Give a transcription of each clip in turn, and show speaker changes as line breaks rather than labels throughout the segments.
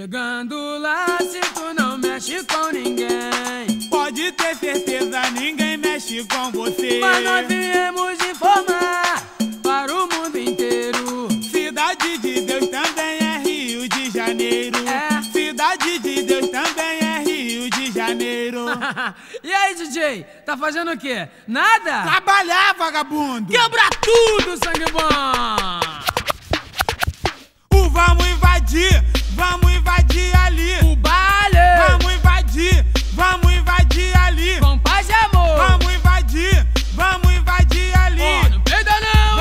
Chegando lá, se tu não mexe com ninguém,
pode ter certeza, ninguém mexe com você.
mas nós viemos informar para o mundo inteiro.
Cidade de Deus também é Rio de Janeiro.
É.
Cidade de Deus também é Rio de Janeiro.
E aí, DJ, tá fazendo o quê? Nada?
Trabalhar, vagabundo!
Quebra tudo, sangue bom!
Vamos invadir ali.
O baile!
Vamos invadir ali.
Com paz e amor!
Vamos invadir ali.
Ó, não peida não,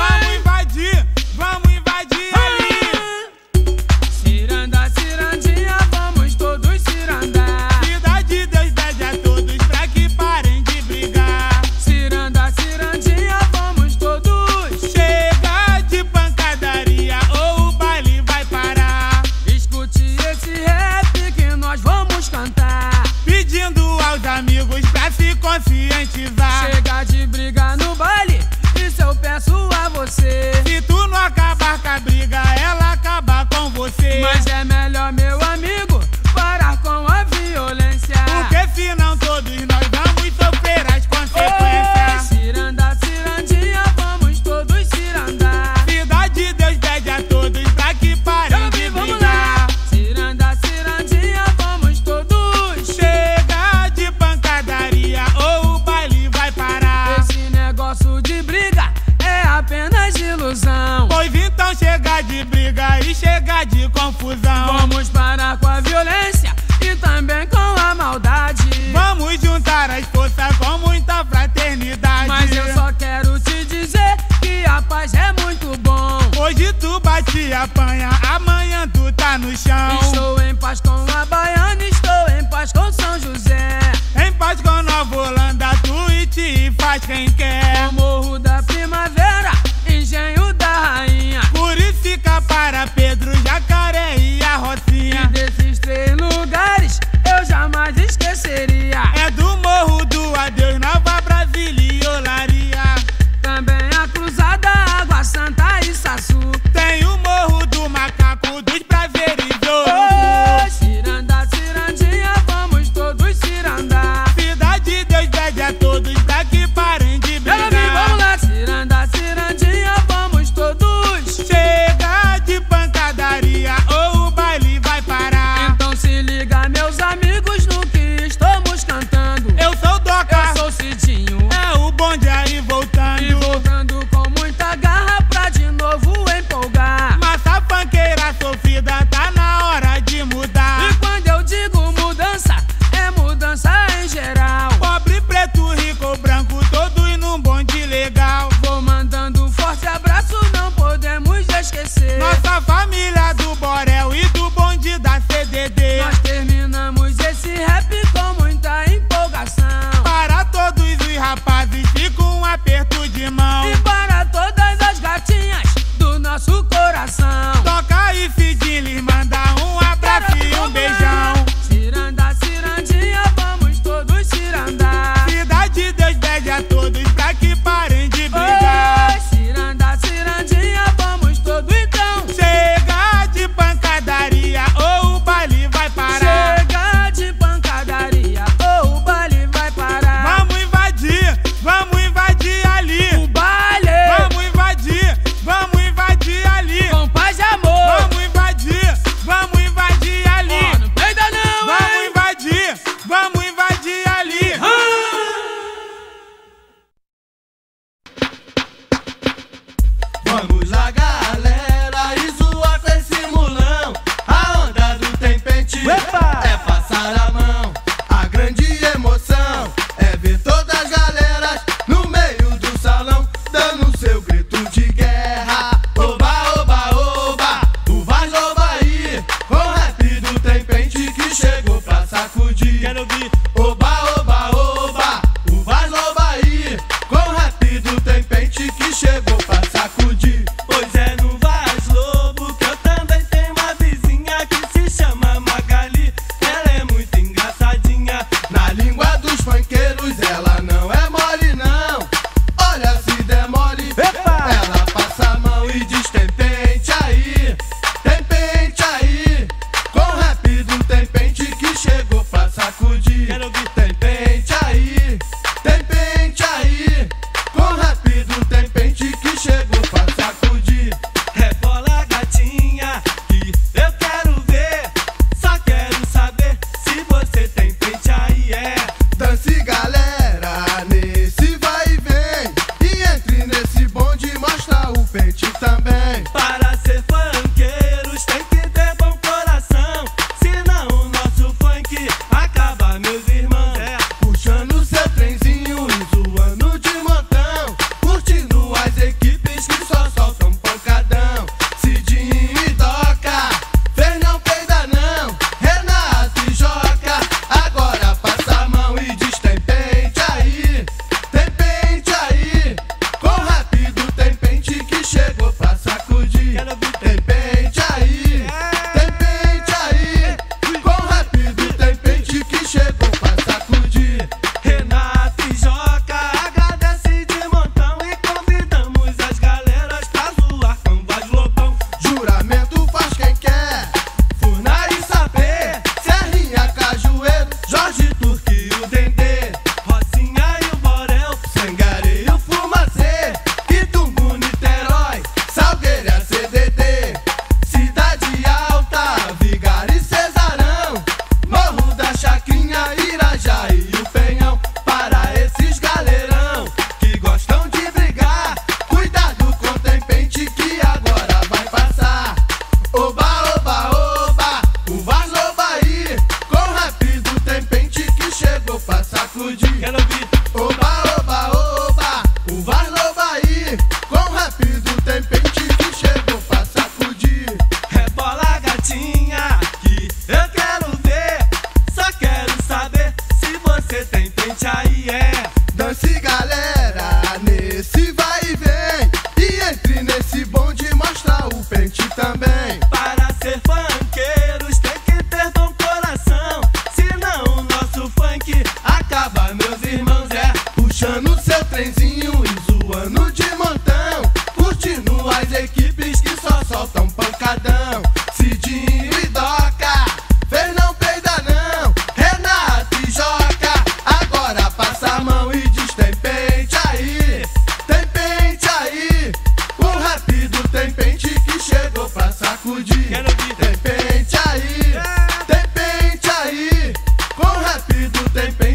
Vamos invadir ali.
Ciranda, cirandinha, vamos todos cirandar.
Cidade de Deus pede a todos pra que parem de brigar.
Ciranda, cirandinha, vamos todos.
Chega de pancadaria ou o baile vai parar.
Escute esse rap que nós vamos cantar.
Pedindo aos amigos pra se conscientizar.
Chega de briga no baile, isso eu peço a você.
Se tu não acabar com a briga, ela acaba com você.
Mas é melhor, meu amigo, parar com a violência.
Porque senão todos nós vamos sofrer as consequências.
Ciranda, cirandinha, vamos todos cirandar.
Cidade de Deus pede a todos pra que parem de
Vamos
brigar.
lá! Ciranda, cirandinha, vamos todos.
Chega de pancadaria ou o baile vai parar.
Esse negócio de briga é apenas ilusão.
Pois então chega de briga e chega de confusão.
Vamos parar com a violência e também com a maldade.
Vamos juntar as forças com muita fraternidade.
Mas eu só quero te dizer que a paz é muito bom.
Hoje tu bate e apanha, amanhã tu tá no chão.
Estou em paz com a Baiana, estou em paz com São José.
Em paz com Nova Holanda, Tuiuti faz quem quer.
O Morro da Primavera, Engenho da Rainha.
Purifica para Pedro, Jacaré e a Rocinha.
E desses 3 lugares eu jamais esqueceria.
É do Morro do Adeus, Nova Brasília e Olaria.
Também a Cruzada, Água Santa e Saçu.
Tem o Morro do Macaco, dos Prazeres do
Oi, ciranda, cirandinha, vamos todos cirandar.
Cidade de Deus pede a todos pra que parem de brigar.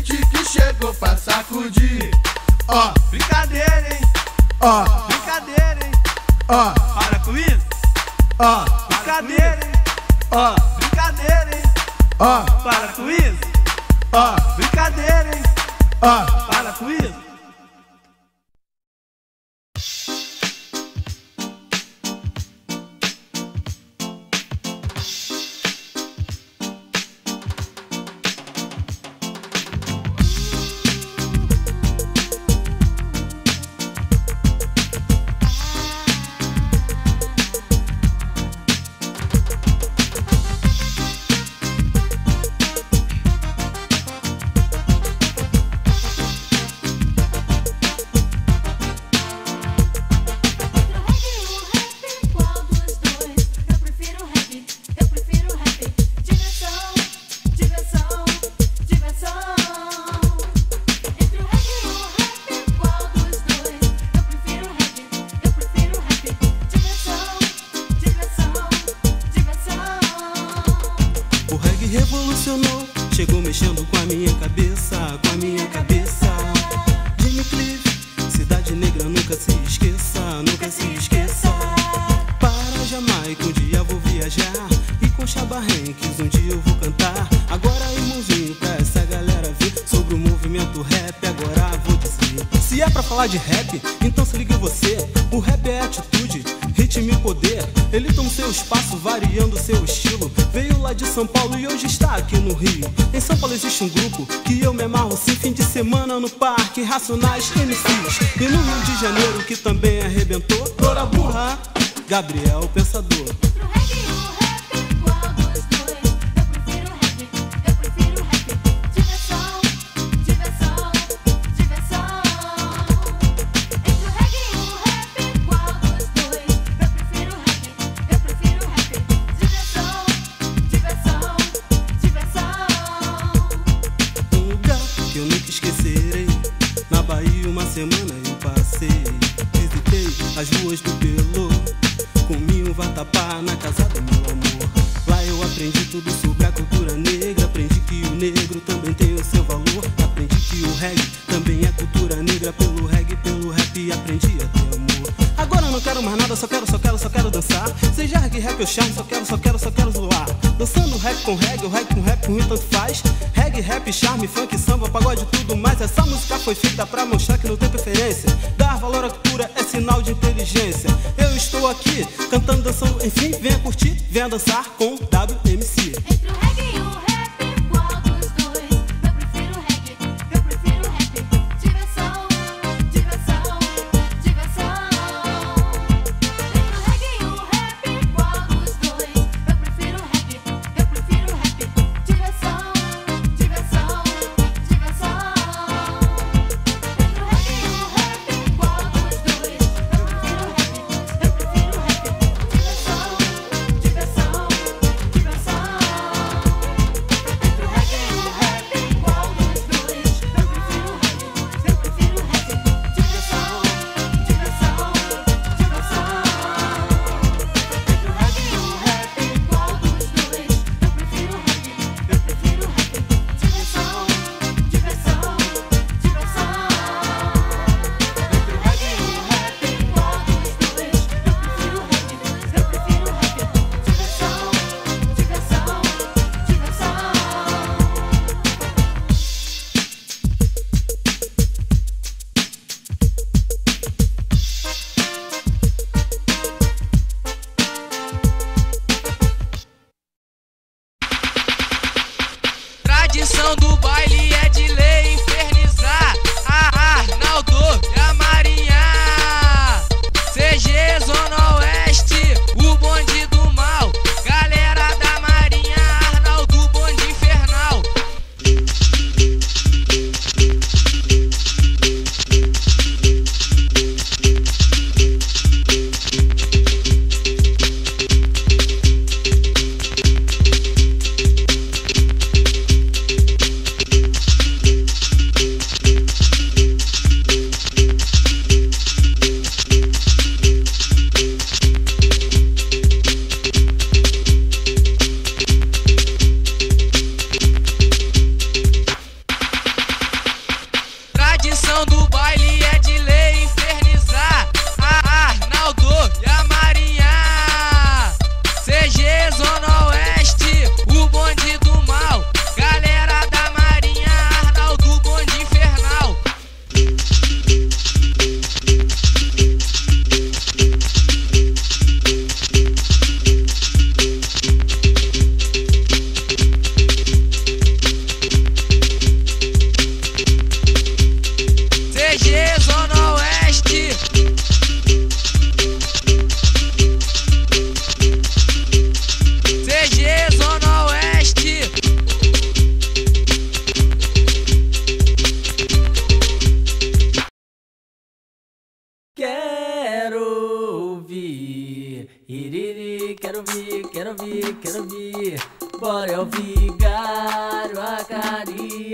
beat que chegou pra sacudir. Ó,
Brincadeira, hein?
ó,
Brincadeira, hein?
ó,
Para com isso.
ó,
Brincadeira, hein?
ó,
Brincadeira, hein?
ó,
Para com isso.
ó,
Brincadeira, hein?
ó.
Para com isso.
Revolucionou, chegou mexendo com a minha cabeça, com a minha cabeça. Jimmy Cliff, Cidade Negra, nunca se esqueça, nunca se esqueça. Para Jamaica um dia vou viajar, e com Chaba Ranks um dia eu vou cantar. Agora irmãozinho, pra essa galera ver sobre o movimento rap, agora vou dizer. Se é pra falar de rap, então se liga você. O rap é atitude, ritmo e poder. Ele toma seu espaço, variando seu estilo. Veio lá de São Paulo e hoje está aqui no Rio. Em São Paulo existe um grupo que eu me amarro sim. Fim de semana no parque, Racionais MCs. E no Rio de Janeiro que também arrebentou, Dora Burra, Gabriel Pensador. Semana eu passei, visitei as ruas do Pelô, comi um vatapá na casa do meu amor. Lá eu aprendi tudo sobre a cultura negra, aprendi que o negro também tem o seu valor. Aprendi que o reggae também é cultura negra, pelo reggae, pelo rap aprendi a ter amor. Agora eu não quero mais nada, só quero dançar. Seja reggae, rap ou charme, só quero zoar. Dançando rap com reggae, o reggae com rap ruim tanto faz. Reggae, rap, charme, funk, samba, pagode, tudo mais. Essa música foi feita pra mostrar que não tem preferência. Dar valor à cultura é sinal de inteligência. Eu estou aqui, cantando, dançando, enfim, venha curtir, venha dançar com WMC.
Entre o reggae e o rap, qual dos dois? Eu prefiro reggae, eu prefiro rap. Diversão, diversão, diversão. Entre o reggae e o rap, qual dos dois? Eu prefiro reggae, eu prefiro rap. Diversão, diversão, diversão. Entre o reggae e o rap, qual dos dois? Eu prefiro reggae, eu prefiro rap. Diversão, diversão, diversão. Entre o reggae e o rap, qual dos dois? Eu prefiro reggae, eu prefiro rap. Diversão, diversão, diversão. Entre o reggae e o rap, qual dos dois? Eu prefiro reggae, eu prefiro rap. Diversão, diversão, diversão. Entre o reggae e o rap, qual dos dois? Eu prefiro reggae, eu prefiro rap. Diversão, diversão, diversão.
Tradição do baile é de lei infernizar a Arnaldo e a Marinha. CG Zona Oeste, o bonde do mal. Galera da Marinha, Arnaldo, bonde infernal.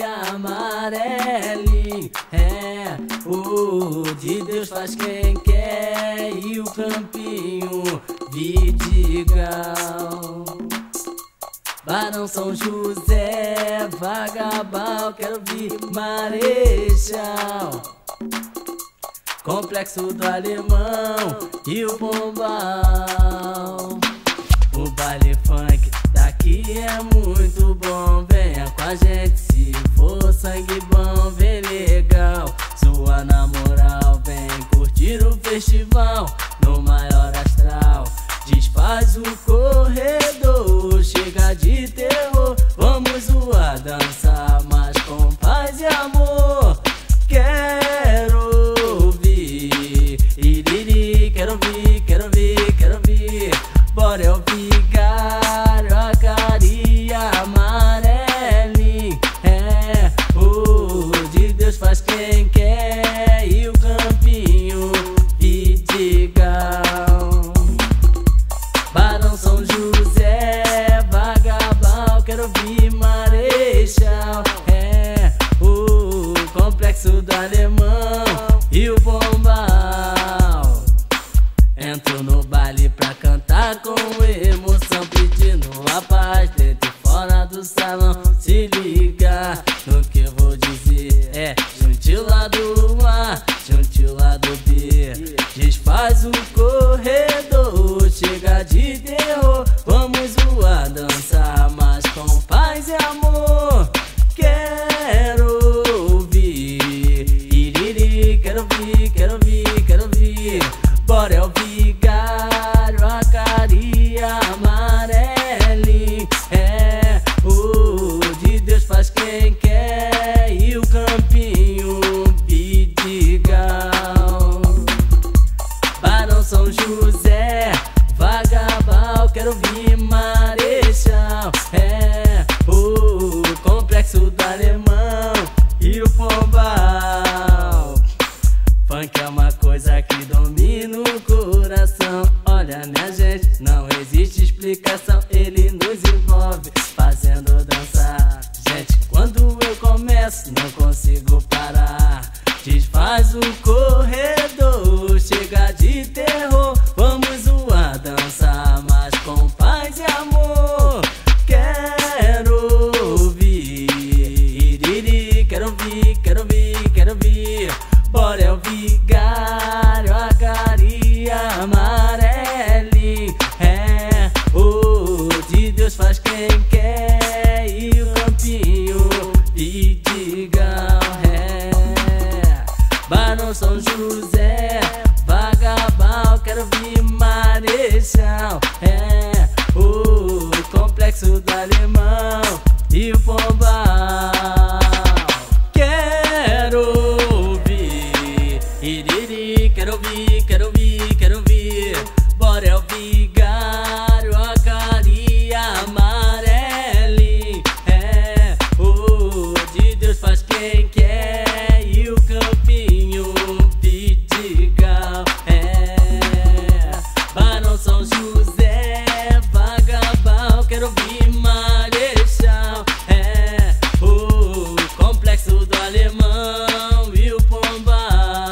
amarelinho. É, o de Deus faz quem quer e o campinho Vidigal. Barão São José, Vagabal, quero vir Marechal. Complexo do Alemão e o Pombal. O baile funk daqui é muito bom, venha com a gente se for sangue bom, vem legal. Sua na moral, vem curtir o festival no maior astral. Desfaz o corredor, chega de terror, vamos zoar, dançar, mas com paz e amor. Quero ouvir, iriri, quero ouvir, quero ouvir, quero ouvir. Bora é o vigário, a carinha amarelinho. É, o de Deus faz quem quer e o campinho Vidigal. Barão São José, Vagabal, quero ouvir Marechal. É, o complexo do Alemão e o Pombal. Entro no baile pra cantar com emoção, pedindo a paz dentro e fora do salão. Se liga no que eu vou dizer, é juntinho lá do A, juntinho lá do B. Desfaz o corredor, chega de terror, vamos zoar, dançar, mas com paz e amor. Quero ouvir, iriri, quero ouvir, quero ouvir, quero ouvir. Bora é o vigário, a carinha amarelinho. É, o de Deus faz quem quer e o campinho Vidigal. Barão São José, Vagabal, quero ouvir Marechal. É, o complexo do Alemão e o Pombal. Funk é uma coisa que domina o coração. Olha, minha gente, não existe explicação. Ele nos envolve, fazendo dançar. Gente, quando eu começo, não consigo parar. Desfaz o corredor, chega de terror, vamos zoar, dançar, mas com paz e amor. Quero ouvir, iriri, quero ouvir, quero ouvir, quero ouvir. Bora é o vigário, a carinha amarelinho. É, o de Deus faz quem quer e o campinho Vidigal. É, Barão São José, Vagabal, quero vir Marechal. É, o complexo do Alemão e o Pombal. Quero ouvir, iriri, quero ouvir, quero ouvir, quero ouvir. Bora é o vigário, a carinha amarelinho. É, o de Deus faz quem quer e o campinho Vidigal. É, Barão São José, Vagabal, quero ouvir Marechal. É, o complexo do Alemão e o Pombal.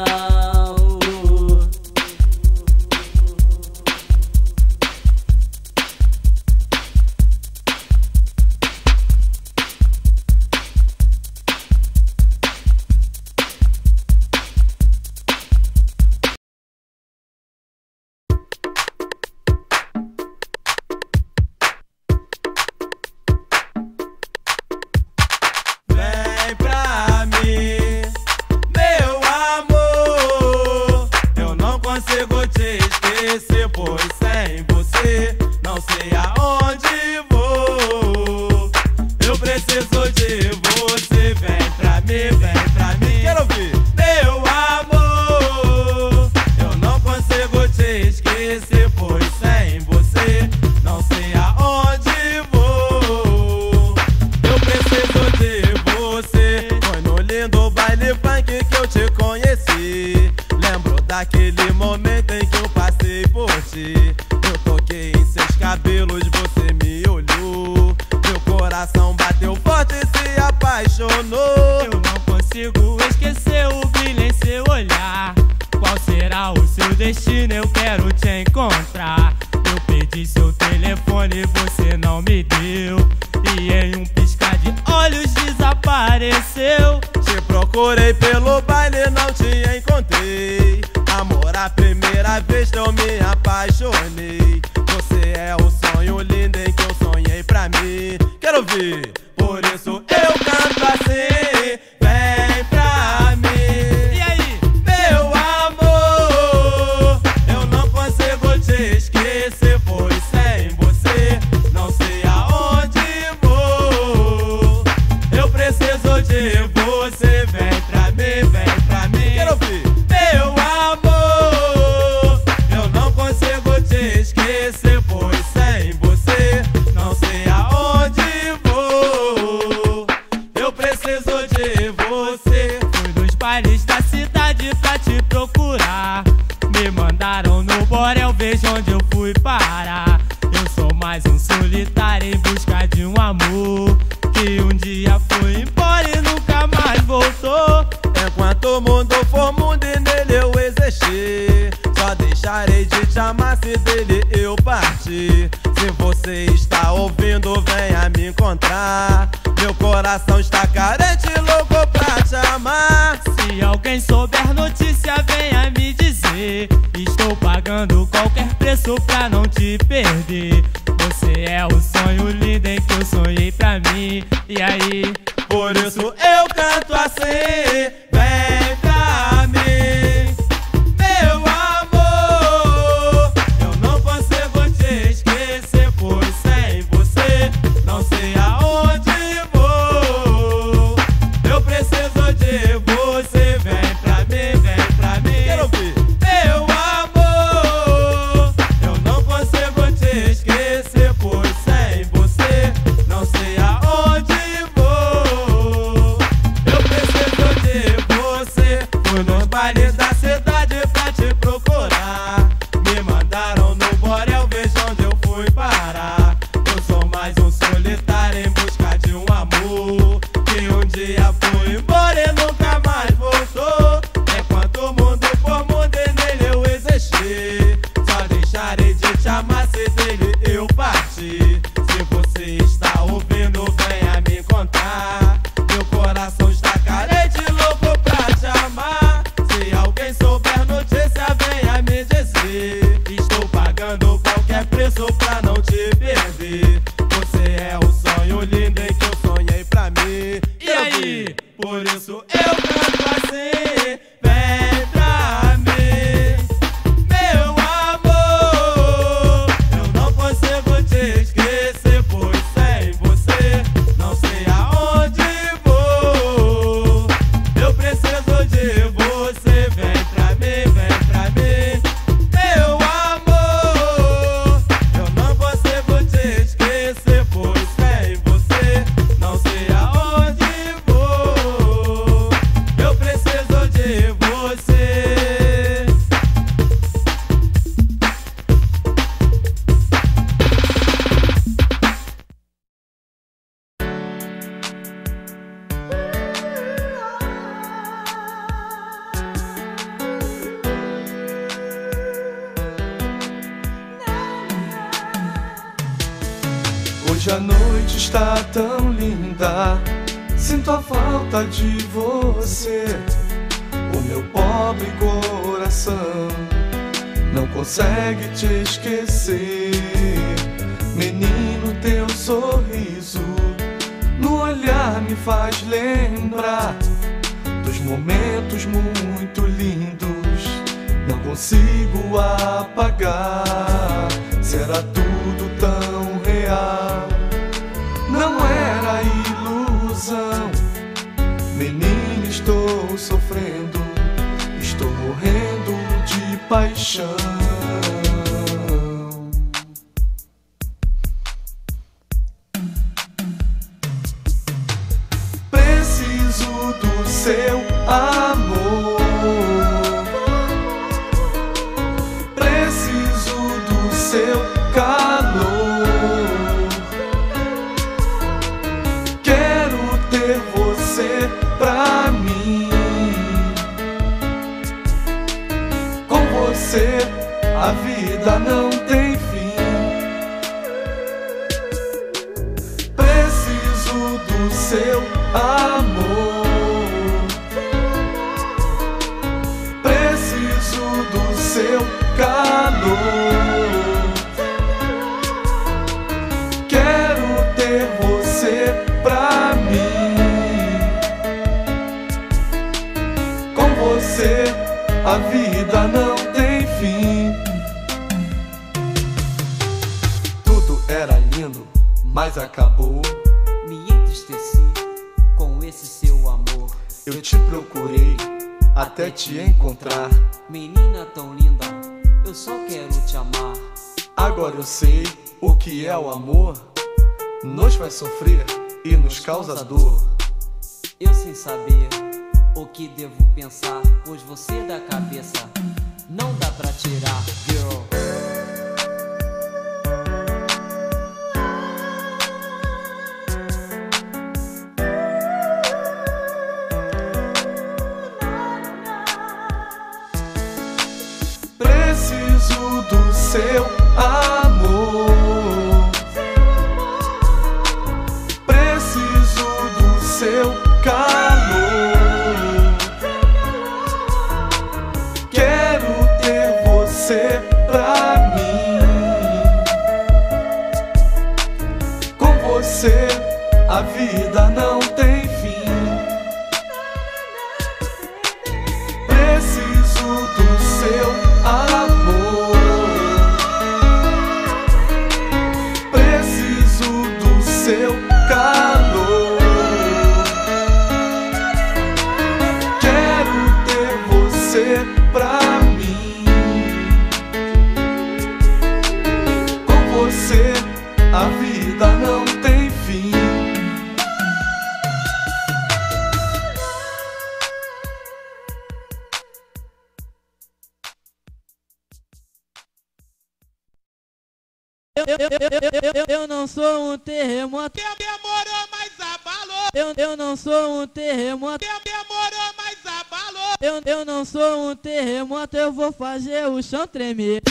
Vem pra mim, meu amor. Eu não consigo te esquecer, pois sem você não sei aonde vou. Eu preciso de você. Vem pra mim, quero ouvir. Meu amor, eu não consigo te esquecer, pois sem você não sei aonde vou. Eu preciso de você. Foi no lindo baile funk que eu te conheci. Lembro daquele momento em que eu passei por ti. Eu toquei em seus cabelos, você me olhou. Meu coração bateu forte e se apaixonou. consigo esquecer o brilho em seu olhar. Qual será o seu destino? Eu quero te encontrar. Eu pedi seu telefone, você não me deu, e em um piscar de olhos desapareceu.
Te procurei pelo baile, não te encontrei. Amor, a primeira vez que eu me apaixonei. Você é o sonho lindo em que eu sonhei pra mim. Quero ouvir, por isso eu canto assim. Vem pra mim.
E aí?
Meu amor, eu não consigo te esquecer, pois sem você não sei aonde vou. Eu preciso de você, vem pra mim, vem pra mim. Quero ouvir. Meu amor, eu não consigo te esquecer, pois sem você não sei aonde vou. Eu preciso de você.
Fui nos bailes da cidade pra te procurar. Me mandaram no borel, veja onde eu fui parar. Eu sou mais um solitário em busca de um amor que um dia foi embora e nunca mais voltou.
Enquanto o mundo for mundo e nele eu existir, só deixarei de te amar se dele eu partir. Se você está ouvindo, venha me encontrar. Meu coração está carente, louco pra te amar.
Se alguém souber notícia, venha me dizer. Estou pagando qualquer preço pra não te perder. Você é o sonho lindo em que eu sonhei pra mim. E aí?
Por isso eu canto assim. Vem pra mim, meu amor. Eu não consigo te esquecer, pois sem você não sei aonde vou. Eu preciso de você, vem pra mim, vem pra mim. Quero ouvir. Meu amor, eu não consigo te esquecer, pois sem você não sei aonde vou. Eu preciso de você. Fui nos bailes da cidade pra te procurar. Me mandaram no borel, veja onde eu fui parar. Eu sou mais um solitário em busca de um amor que um dia foi embora e nunca mais voltou. Enquanto o mundo for mundo e nele eu existir, só deixarei de te amar se dele eu partir. Se você está ouvindo, venha me contar. Meu coração está carente, louco pra te amar. Se alguém souber notícia, venha me dizer. Estou pagando qualquer preço pra não te perder. Você é o sonho lindo em que eu sonhei pra mim.
E aí?
Por isso eu canto assim. Vem pra mim, meu amor. Eu não consigo te esquecer, pois sem você não sei aonde vou. Eu preciso de você, vem pra mim, vem pra mim. Meu amor, eu não consigo te esquecer, pois sem você não sei aonde vou. Eu preciso de você.
Hoje a noite está tão linda, sinto a falta de você. O meu pobre coração não consegue te esquecer. Menino, teu sorriso no olhar me faz lembrar dos momentos muito lindos. Não consigo apagar. Será tudo tão real? Não era ilusão. Menina, estou sofrendo, estou morrendo de paixão. Preciso do seu amor. Preciso do seu calor. Quero ter você pra mim. mim. Com você a vida não tem fim. Preciso do seu amor. Preciso do seu calor. Quero ter você pra mim. Com você a vida não tem fim. Tudo era lindo, mas acabou.
Me entristeci com esse seu amor.
Eu te procurei até te encontrar.
Menina tão linda, eu só quero te amar.
Agora eu sei o que é o amor. Nos faz sofrer e nos causa dor.
Eu sem saber o que devo pensar, pois você da cabeça não dá pra tirar, girl.
Preciso do seu amor. Preciso do seu calor. Quero ter você pra mim. Com você a vida não tem fim. Preciso do seu amor. Preciso do seu calor. Quero ter você pra mim. Com você a vida não tem fim.
Eu não sou um terremoto.
Demorou, mas abalou.
Eu não sou um terremoto.
Demorou, mas abalou.
Eu não sou um terremoto. Eu vou fazer o chão tremer.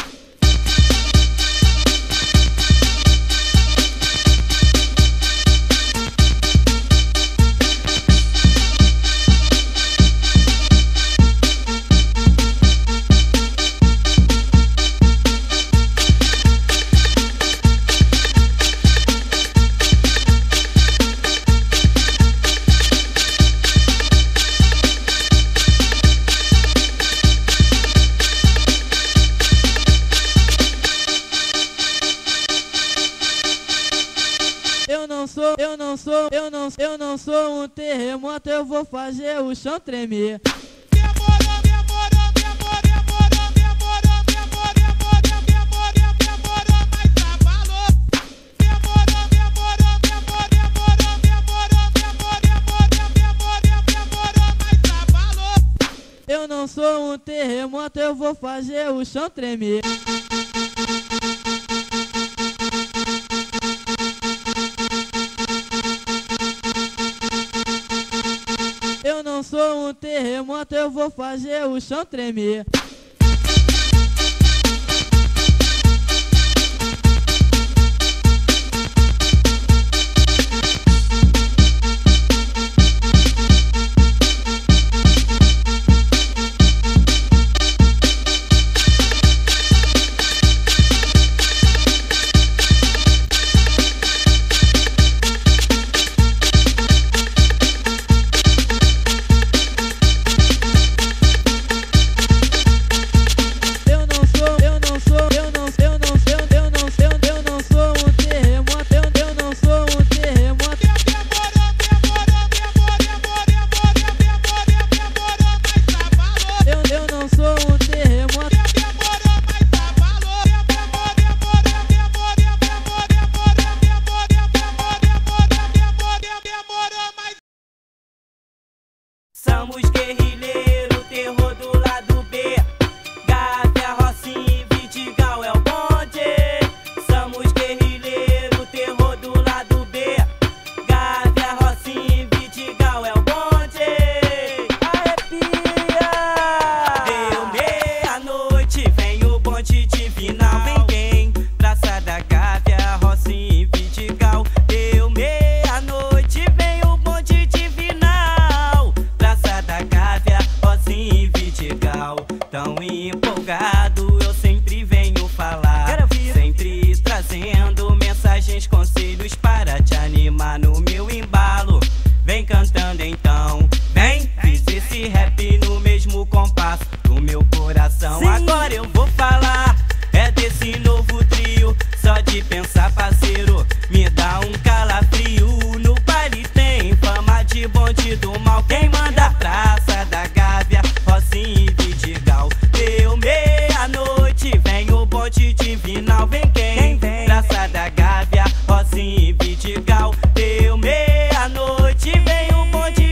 Eu não sou um terremoto, eu vou fazer o chão tremer. Eu não sou um terremoto, eu vou fazer o chão tremer. Eu não sou um terremoto, eu vou fazer o chão tremer.
Somos guerrilheiro, terror do lado B. Gávea, Rocinha, Vidigal é o bonde. Somos guerrilheiro, terror do lado B. Gávea, Rocinha, Vidigal é o bonde. coração. Agora eu vou falar, é desse novo trio. Só de pensar, parceiro, me dá um calafrio. No baile tem fama de bonde do mal. Quem manda? Praça da Gávea, Rocinha e Vidigal. Deu meia-noite, vem o bonde divinal. Vem quem? Praça da Gávea, Rocinha e Vidigal. Deu meia-noite, vem o bonde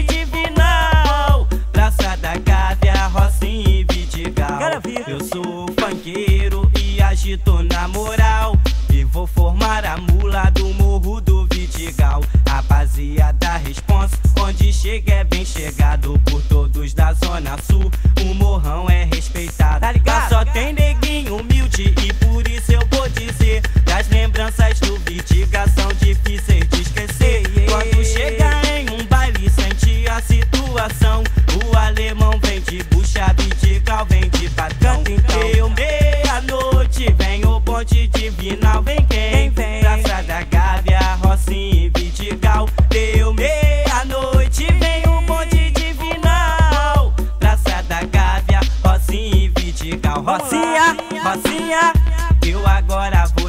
divinal. Praça da Gávea, Rocinha e Vidigal. Eu sou funkeiro e agito na moral, e vou formar a mula do morro do Vidigal. Rapaziada, responsa, onde chega é bem chegado. Por todos da Zona Sul, o morrão é respeitado. Tá ligado? Lá só tem neguinho humilde, e por isso eu vou dizer, das lembranças do Vidigal são difíceis de esquecer. Quando chega em um baile, sente a situação. O alemão vem de bucha, Vidigal vem de patrão. Deu meia-noite, vem o bonde divinal. Vem quem? Praça da Gávea, Rocinha e Vidigal. Deu meia-noite, vem o bonde divinal. Praça da Gávea, Rocinha e Vidigal. Rocinha, Rocinha, eu agora vou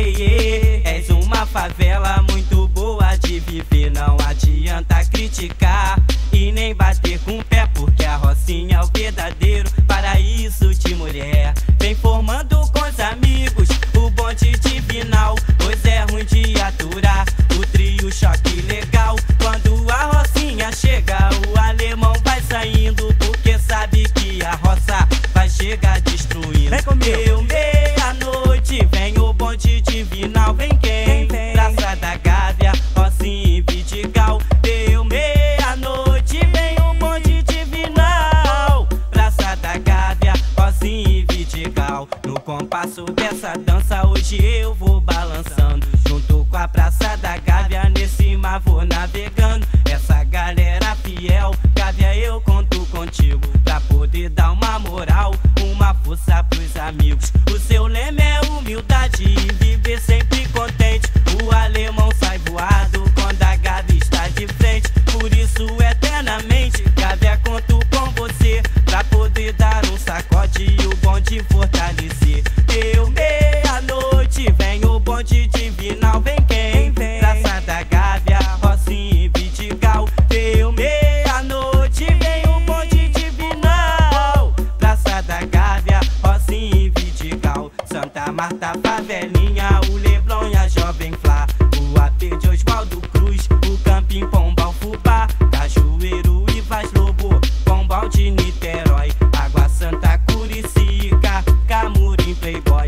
dizer, és uma favela muito boa de viver. Não adianta criticar e nem bater com o pé, porque a Rocinha é o verdadeiro paraíso de mulher. Vem formando com os amigos o bonde divinal, pois é ruim de aturar o trio choque legal. Quando a Rocinha chega, o alemão vai saindo, porque sabe que a roça vai chegar destruindo. Deu meia-noite, vem o bonde divinal. Vem quem? Praça da Gávea, Rocinha e Vidigal. Deu meia-noite, vem o bonde divinal. Praça da Gávea, Rocinha e Vidigal. No compasso dessa dança hoje eu vou balançando, junto com a Praça da Gávea, nesse mar vou navegando. Essa galera fiel, Gávea, eu conto contigo, pra poder dar uma moral, uma força pros amigos. O seu lema é humildade e viver sempre contente. O alemão sai voado quando a Gávea está de frente. Por isso eternamente, Gávea, conto com você, pra poder dar um sacode e o bonde fortalecer. Deu meia-noite, vem o bonde divinal. Vem quem? Praça da Gávea, Rocinha e Vidigal. Deu meia-noite, vem o bonde divinal. Praça da Gávea, Rocinha e Vidigal. Santa Marta, favelinha, o Leblon e a Jovem Flá, o AP de Oswaldo Cruz, o Campim, Pombal, Fubá, Cajueiro e Vaz Lobo, Pombal de Niterói, Água Santa, Curicica, Camurim, Playboy.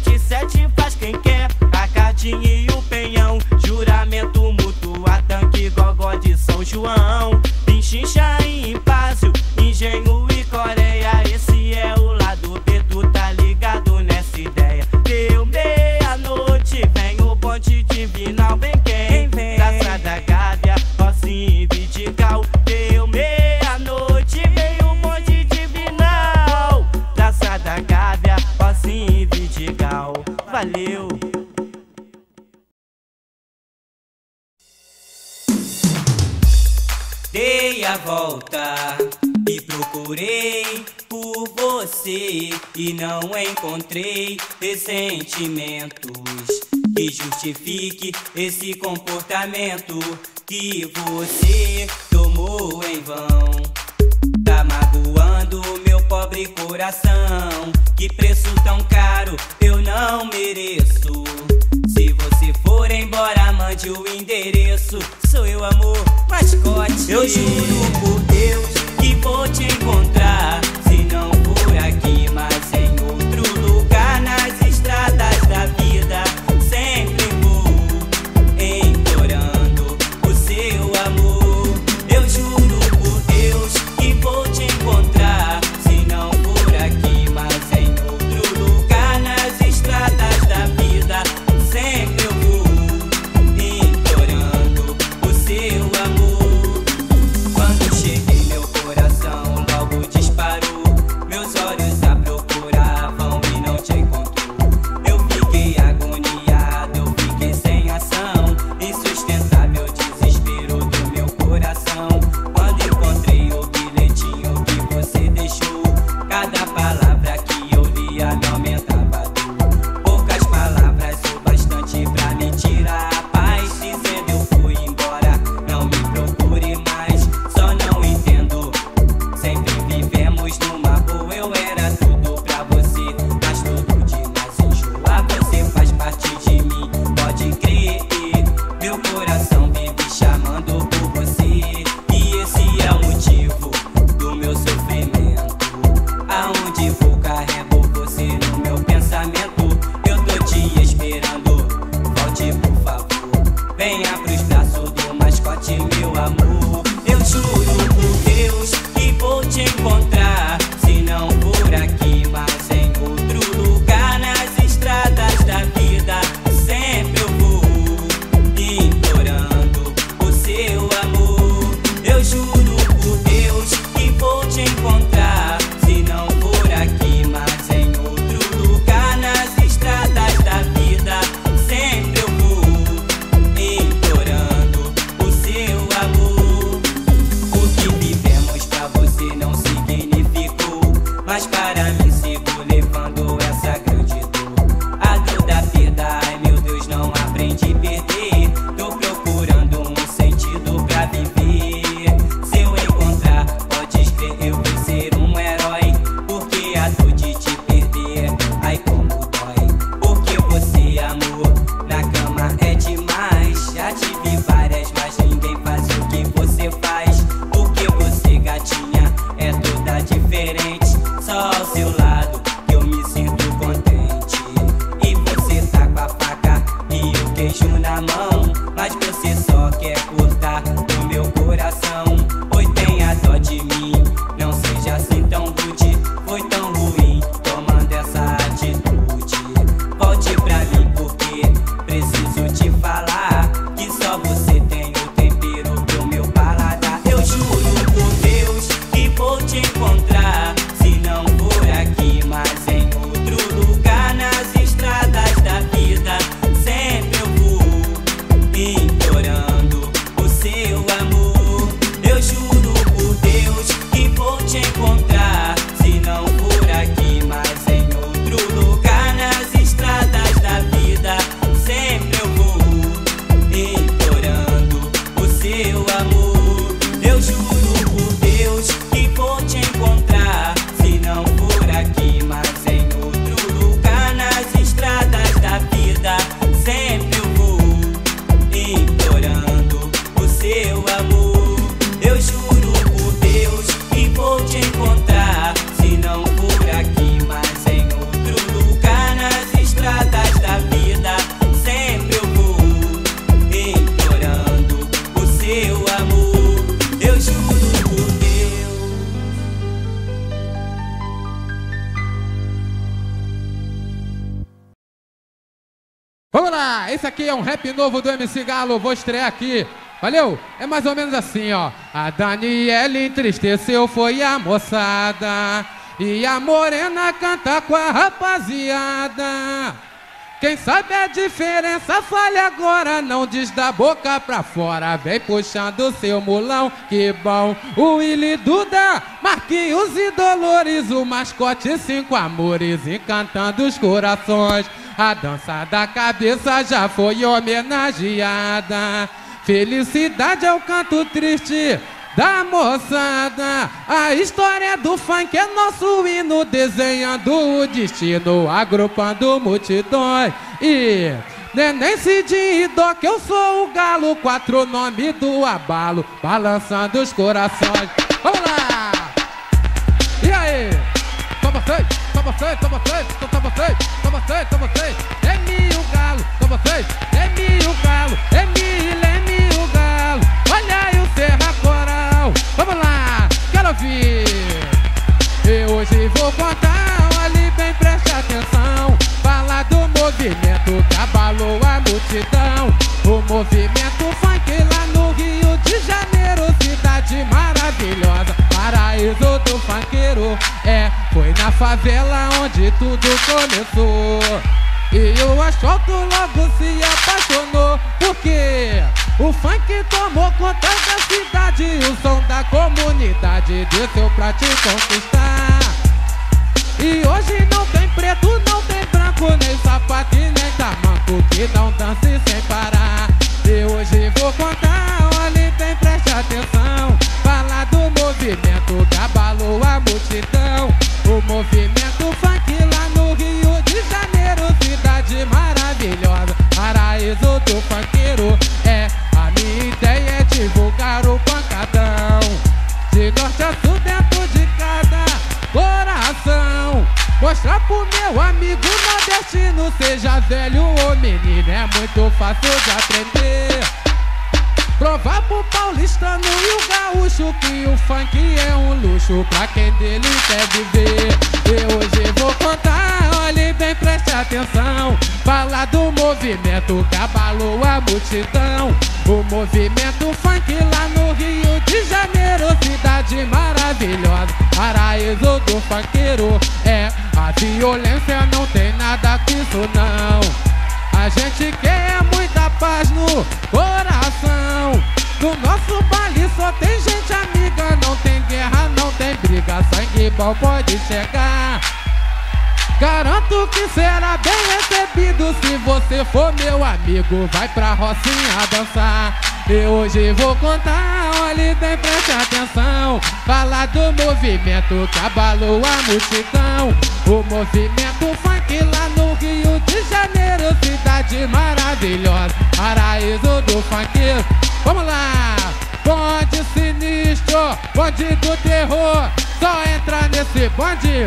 77 faz quem quer, a Cardinha e o Penhão, Juramento mútuo, a Tanque, Gogó de São João, Pichincha e Impácio, Engenho e Coreia. Esse é o lado B, tu tá ligado nessa ideia. Deu meia-noite, vem o bonde divinal. Vem quem? Praça da Gávea, Rocinha e Vidigal. Deu meia-noite, vem o bonde divinal. Praça da Gávea, Rocinha e Vidigal. Valeu! Dei a volta e procurei por você e não encontrei ressentimentos que justifique esse comportamento que você tomou em vão. Tá magoando meu pobre coração, que preço tão caro eu não mereço. Se você for embora, mande o endereço. Sou eu, amor, mascote. Eu juro por Deus que vou te encontrar, se não for aqui, mas em outro lugar. Nas estradas da vida sempre vou implorando o seu amor. Eu juro por Deus que vou te encontrar, se não for aqui, mas em outro lugar. Nas estradas da vida sempre eu vou implorando o seu amor. Quando chegar
esse aqui é um rap novo do MC Galo, vou estrear aqui. Valeu? É mais ou menos assim, ó. A Daniela entristeceu, foi a moçada, e a morena canta com a rapaziada. Quem sabe a diferença fale agora, não diz da boca pra fora. Vem puxando seu mulão, que bom. O Willy Duda, Marquinhos e Dolores, o mascote 5 amores, encantando os corações. A dança da cabeça já foi homenageada. Felicidade é o canto triste da moçada. A história do funk é nosso hino, desenhando o destino, agrupando multidões. E Neném, Cid e Doc, eu sou o Galo, 4 nomes do abalo, balançando os corações. Vamos lá! E aí? Só vocês, só vocês, só vocês, só vocês, só vocês, só vocês. Leme o Galo, só vocês. Leme o Galo, Leme o Galo. Olha aí o Serra Coral. Vamos lá, quero ouvir. Eu hoje vou contar, olhe bem, preste atenção. Fala do movimento que abalou a multidão. O movimento funk lá no Rio de Janeiro, cidade maravilhosa, paraíso do funkeiro. Foi na favela onde tudo começou, e o asfalto logo se apaixonou, porque o funk tomou conta da cidade. O som da comunidade desceu pra te conquistar. E hoje não tem preto, não tem branco, nem sapato e nem tamanco que não dance sem parar. E hoje vou contar, olhe bem, preste atenção. Falar do movimento que abalou a multidão. O movimento funk lá no Rio de Janeiro, cidade maravilhosa, paraíso do funkeiro. A minha ideia é divulgar o pancadão, de norte a sul, dentro de cada coração. Mostrar pro meu amigo nordestino, seja velho ou menino, é muito fácil de aprender. Provar pro paulistano e o gaúcho que o funk é um luxo pra quem dele quer viver. E hoje vou contar, olhe bem, preste atenção. Falar do movimento que abalou a multidão. O movimento funk lá no Rio de Janeiro, cidade maravilhosa, paraíso do funkeiro. A violência não tem nada com isso não. A gente quer muita paz no coração. No nosso baile só tem gente amiga, não tem guerra, não tem briga, sangue bom pode chegar. Garanto que será bem recebido se você for meu amigo, vai pra Rocinha dançar. E hoje vou contar, olhe bem, preste atenção. Falar do movimento que abalou a multidão. O movimento funk lá no Rio de Janeiro, cidade maravilhosa, paraíso do funkeiro. Vamos lá! Bonde sinistro, bonde do terror, só entra nesse bonde.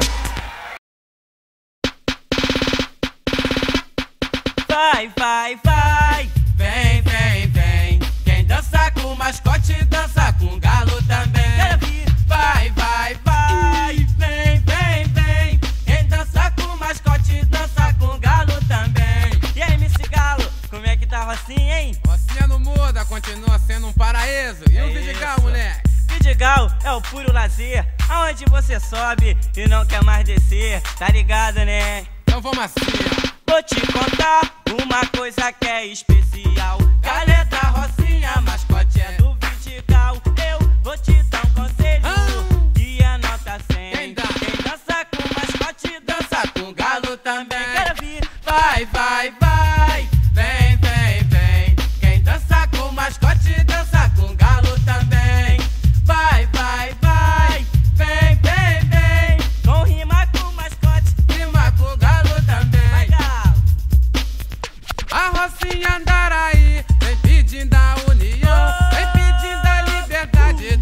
Vai, vai, vai, vem, vem, vem. Quem dança com mascote, dança com galo também. Vai, vai, vai, vem, vem, vem. Quem dança com mascote, dança com galo também. E aí, MC Galo, como é que tá a Rocinha, hein?
Rocinha não muda, continua sendo um paraíso. E o Vidigal, moleque?
Vidigal é o puro lazer, aonde você sobe e não quer mais descer, tá ligado, né?
Então vamos assim, ó.
Vou te contar uma coisa que é especial. Galeta Rocinha, mascote é do Vidigal. Eu vou te dar um conselho que é nota 100. Quem dança com mascote, dança com galo também. Quero vir, vai, vai, vai, vem, vem, vem. Quem dança com mascote, dança com galo também. Vai, vai, vai, vem, vem, vem. Com rima com mascote, rima com galo também. Vai, galo.
A Rocinha Andaraí vem pedindo a união, vem pedindo a liberdade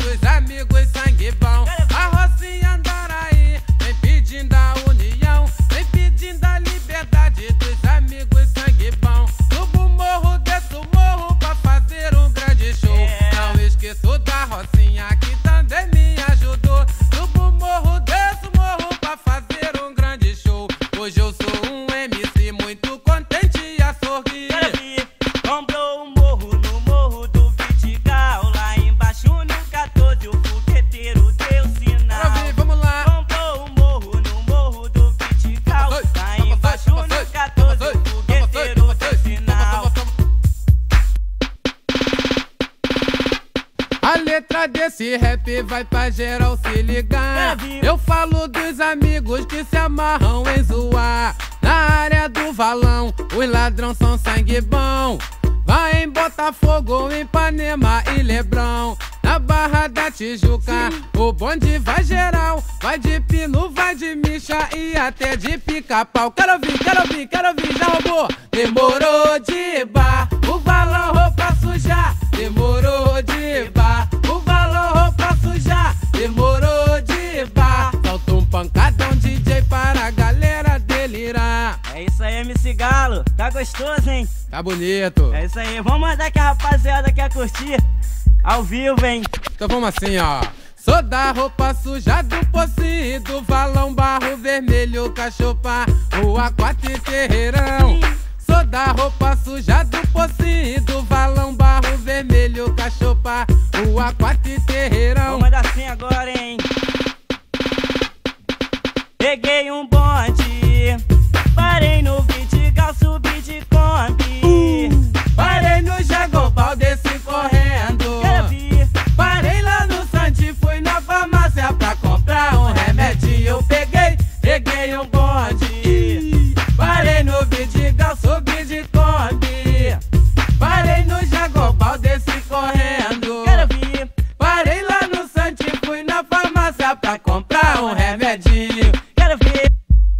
rap vai pra geral se ligar. Eu falo dos amigos que se amarram em zoar. Na área do valão, os ladrão são sangue bom. Vai em Botafogo, Ipanema e Lebrão. Na Barra da Tijuca, o bonde vai geral. Vai de Pino, vai de Micha e até de Pica-Pau. Quero ouvir, já roubou. Demorou de bar, o valão roupa sujar. Demorou de bar, o valão roupa sujar. Demorou de bar, solta um pancadão DJ para a galera delirar.
É isso aí, MC Galo, tá gostoso, hein?
Tá bonito.
É isso aí, vamos mandar que a rapaziada quer curtir ao vivo, hein?
Então vamos assim, ó. Sou da roupa suja do Pocinho, do Valão, Barro Vermelho, Cachopá, Rua 4 e Terreirão. Sou da roupa suja do Pocinho, do Valão, Barro Vermelho, Cachopá, Rua 4 e Terreirão.
Vamos mandar assim agora, hein? Peguei um bonde, parei no Vidigal, subi de Kombi.
Parei no Jagobal, desci correndo.
Quero vir.
Parei lá no Santi, fui na farmácia pra comprar um remédio. Eu peguei um bonde. Parei no Vidigal, subi de Kombi. Parei no Jagobal, desci correndo.
Quero vir.
Parei lá no Santi, fui na farmácia pra comprar um remedinho.
Quero ver.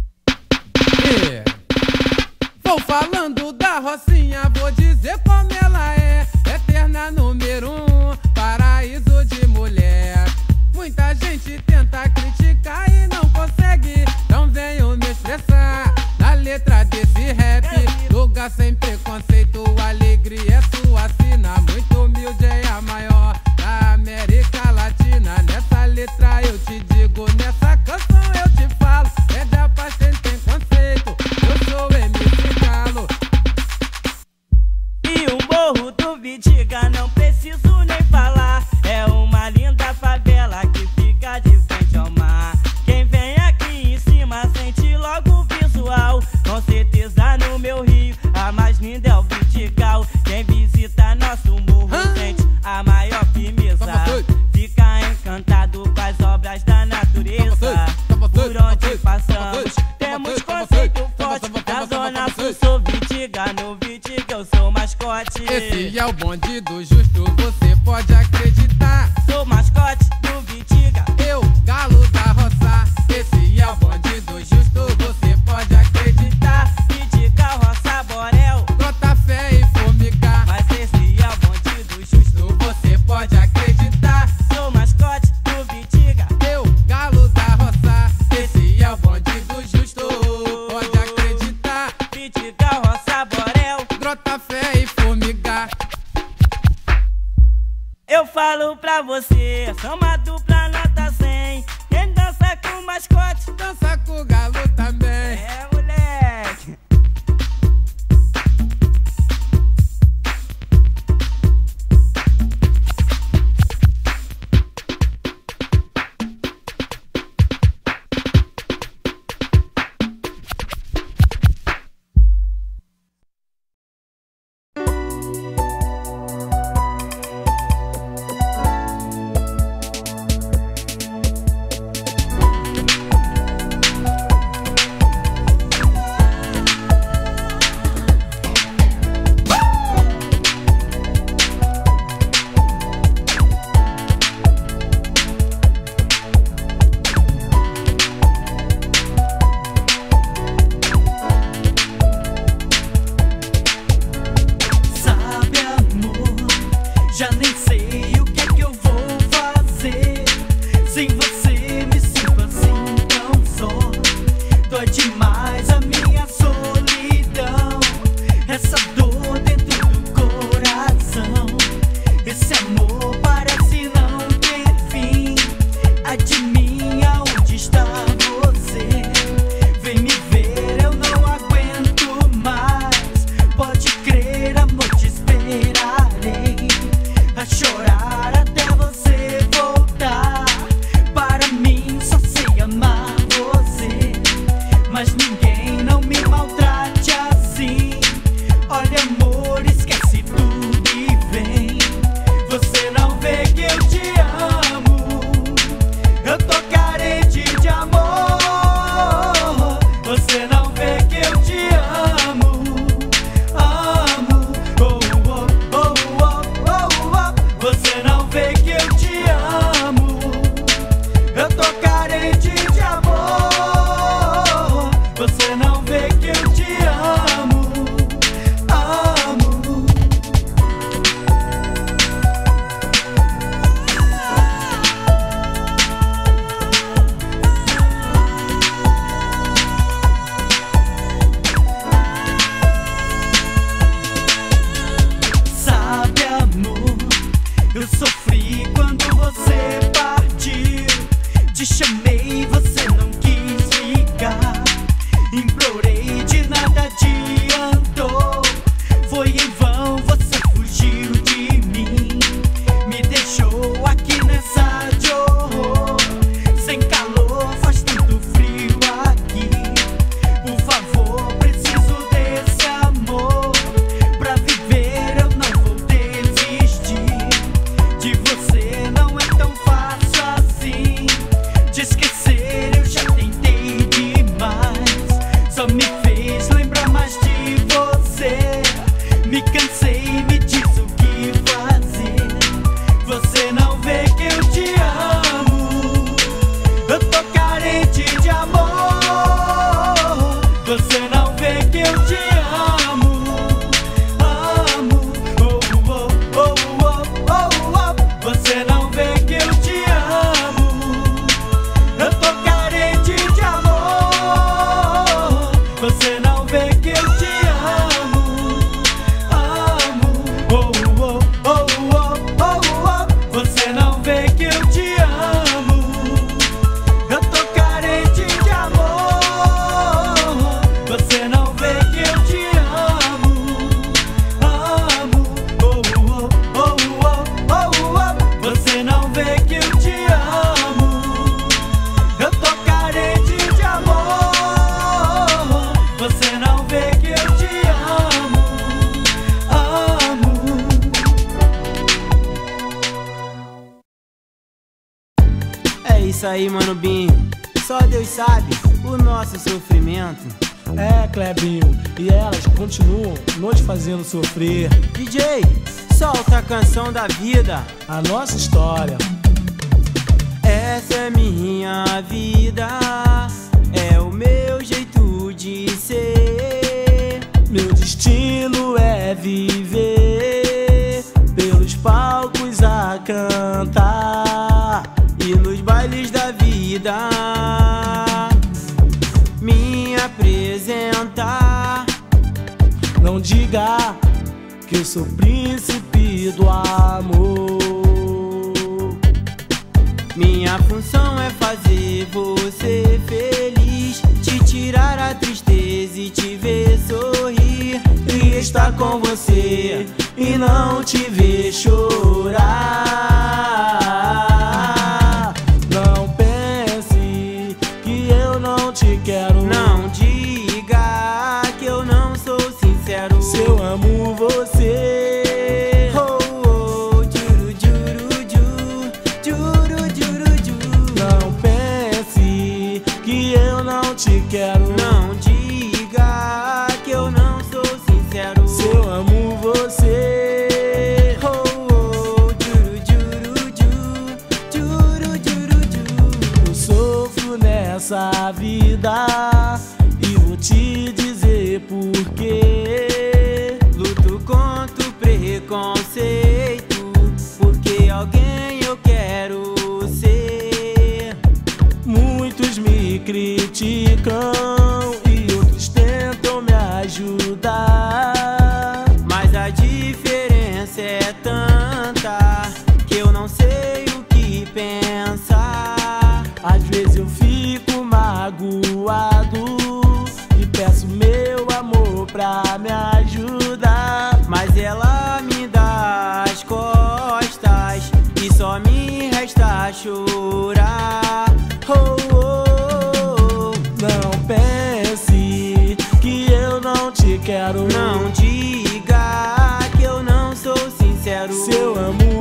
Vou falando da Rocinha, vou dizer como ela é. Eterna número 1, paraíso de mulher. Muita gente tenta criticar e não consegue. Então venho me expressar na letra desse rap. Lugar sem preconceito, alegria é sua sina. Muito humilde é a maior da América Latina. Nessa letra eu te digo, nessa canção eu te falo. É da paz sem tem conceito, eu sou MC Galo.
E o morro do Vidigal não preciso nem falar. É uma linda favela que fica de frente ao mar. Quem vem aqui em cima sente logo o visual. Com certeza no meu Rio a mais linda é o Vidigal. Quem visita nosso morro sente a maior firmeza. Fica encantado com as obras da natureza. Por onde passamos temos conceito forte. Na zona sul sou Vidigal, no Vidigal eu sou mascote.
Esse é o bonde do justo, você pode acreditar.
Sou mascote do Vidigal,
eu, Galo da Roça. Esse é o bonde do justo, você pode acreditar.
Vidigal, Roça, Borel,
Grota Fé e Formiga.
mas esse é o bonde do justo,
você pode acreditar.
sou mascote do Vidigal,
eu, Galo da Roça. Esse é o bonde do justo, pode acreditar.
Vidigal, Roça, Borel.
Grota Fé e Formiga.
Eu falo pra você, sou uma dupla nota 100. Quem dança com o mascote,
Dança com o Galo também.
é moleque.
Sabe, amor, já nem sei o que é que eu vou fazer. Sem você me sinto assim tão só. Dói demais a minha solidão. Essa dor dentro do coração. Esse amor parece não ter fim. Ai de mim, aonde está você? Vem me ver, eu não aguento mais. Pode crer, amor, te esperarei a chorar até você voltar. Para mim só sei amar você, mas Te chamei, você não quis ligar. Implorei, de nada adiantou. Foi em vão, você fugiu de mim. Me deixou aqui nessa de horror. Sem calor, faz tanto frio aqui. Por favor, preciso desse amor. Pra viver eu não vou desistir. De você não é tão fácil assim. De esquecer eu já tentei demais. Só me fez lembrar mais de você. Me cansei, me diz o que fazer. Você não vê que eu te amo. Eu tô carente de amor. Você não vê que eu te amo. Amo, oh, oh, oh, oh, oh, oh. Você não vê que eu te amo. Eu tô carente de amor. Você não vê que eu te amo. Amo, oh, oh, oh, oh, oh, oh. Você não vê que eu te amo. Eu tô carente de amor. Você não vê que eu te amo. Amo, oh, oh, oh, oh, oh, oh. Você não vê que eu te amo. Eu tô carente de amor. Você não vê que eu te amo. Amo.
É isso aí, mano Binho. Só Deus sabe o nosso sofrimento.
É, Clebinho, e elas continuam nos fazendo sofrer.
DJ, solta a canção da vida.
A nossa história.
Essa é minha vida, é o meu jeito de ser.
Meu destino é viver pelos palcos a cantar
E nos bailes da vida me apresentar.
Não diga que eu sou príncipe do amor.
Minha função é fazer você feliz, te tirar a tristeza e te ver sorrir,
E estar com você e não te ver chorar. Não pense que eu não te quero.
Não diga que eu não sou sincero.
Se eu amo você.
Oh, oh, juru, juru, juru, juru, juru, juru.
Não pense que eu não te quero.
Não diga que eu não sou sincero.
Se eu amo você.
Oh, oh, juru, juru, juru, juru, juru, juru.
Eu sofro nessa vida e vou te dizer por quê.
Luto contra o preconceito, porque alguém eu quero ser.
Muitos me criticam e outros tentam me ajudar.
Mas a diferença é tanta que eu não sei o que pensar.
Às vezes eu fico magoado e peço meu amor pra me ajudar.
Mas ela me dá as costas e só me resta chorar. Oh, oh, oh.
Não pense que eu não te quero.
Não diga que eu não sou sincero.
Se eu amo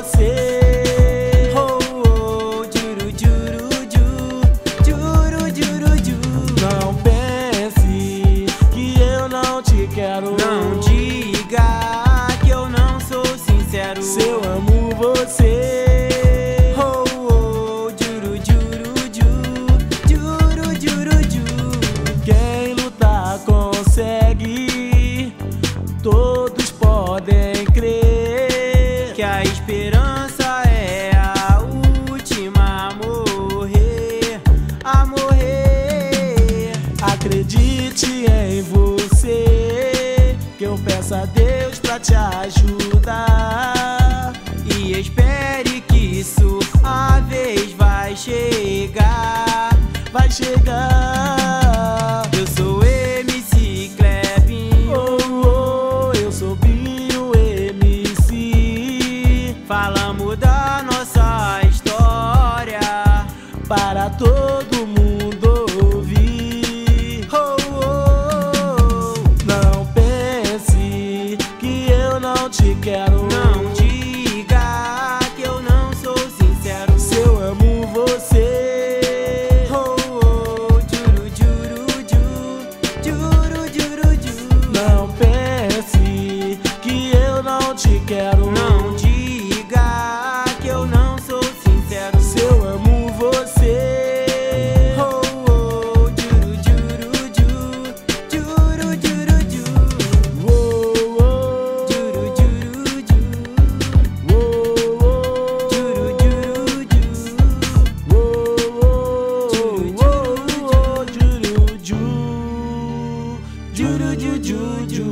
você.
Oh, oh, juru, juru, juru, juru, juru, juru.
Não pense que eu não te quero.
Não diga que eu não sou sincero.
Se eu amo você.
Oh, oh, juru, juru, juru, juru, juru, juru.
Quem lutar consegue. Todos podem crer
Que a esperança é a última a morrer, a morrer.
Acredite em você, que eu peço a Deus pra te ajudar.
E espere que sua vez vai chegar.
vai chegar.
Eu sou MC Clebinho,
Oh, oh, eu sou Binho MC.
falamos da nossa história
Para todo mundo ouvir.
oh, oh.
Não pense que eu não te quero.
Não diga que eu não sou sincero.
Se eu amo você.
Oh, oh, juro, juro, juro, juro, juro, juro.
Não pense que eu não te quero.
Não diga que eu não sou sincero.
Se eu amo você.
Oh, oh, juro, juro, juro, juro, juro, juro.
Oh, oh,
Juro, juro, juro,
oh, oh,
juro, juro, juro.
oh, oh, juru, ju, ju, ju.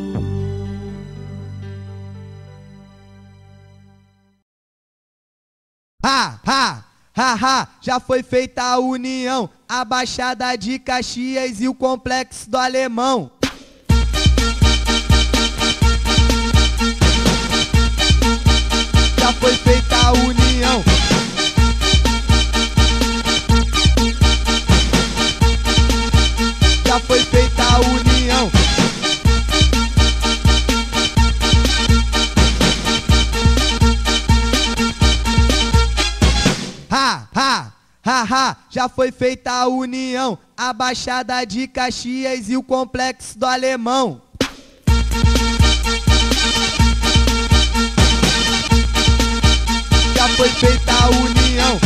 Ha, ha, ha, ha, já foi feita a união, a Baixada de Caxias e o Complexo do Alemão. Já foi feita a união. Já foi feita a união. Ha, ha, ha, ha, já foi feita a união, a Baixada de Caxias e o Complexo do Alemão. Já foi feita a união.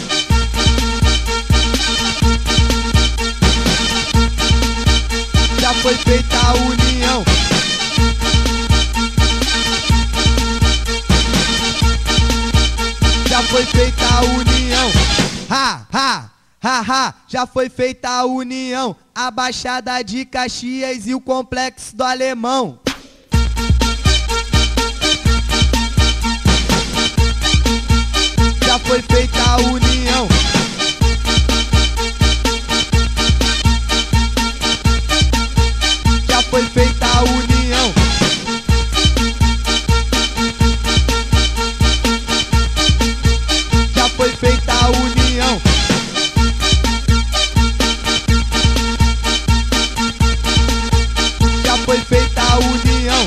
Já foi feita a união. Já foi feita a união. Ha, ha, ha, ha, já foi feita a união, a Baixada de Caxias e o Complexo do Alemão. Já foi feita a união. Já foi feita a união. Já foi feita a união. Já foi feita a união.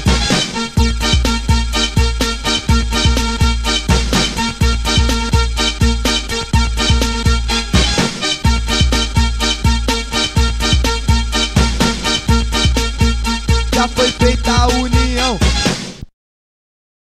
Já foi feita a união.